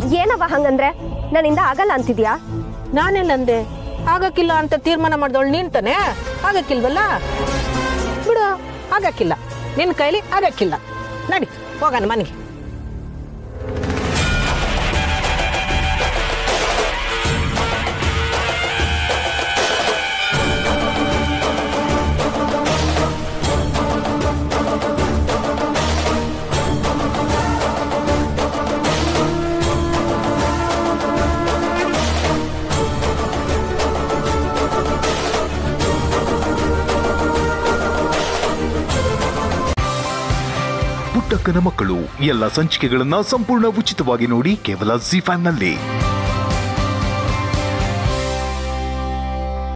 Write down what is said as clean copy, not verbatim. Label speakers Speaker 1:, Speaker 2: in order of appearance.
Speaker 1: ಏನವ ಹಂಗಂದ್ರೆ ನನ್ನಿಂದ ಆಗಲ್ಲ ಅಂತಿದ್ಯಾ?
Speaker 2: ನಾನೆಲ್ಲಂದೆ ಆಗಕ್ಕಿಲ್ಲ ಅಂತ ತೀರ್ಮಾನ ಮಾಡಿದವಳು ನೀನ್ ತಾನೆ, ಆಗಕ್ಕಿಲ್ವಲ್ಲ ಬಿಡು, ಆಗಕ್ಕಿಲ್ಲ ನಿನ್ನ ಕೈಲಿ ಆಗಕ್ಕಿಲ್ಲ. ನಡಿ ಹೋಗೋಣ ಮನೆಗೆ.
Speaker 3: ಪುಟ್ಟಕ್ಕನ ಮಕ್ಕಳು ಎಲ್ಲ ಸಂಚಿಕೆಗಳನ್ನ ಸಂಪೂರ್ಣ ಉಚಿತವಾಗಿ ನೋಡಿ ಕೇವಲ ZEE5 ನಲ್ಲಿ.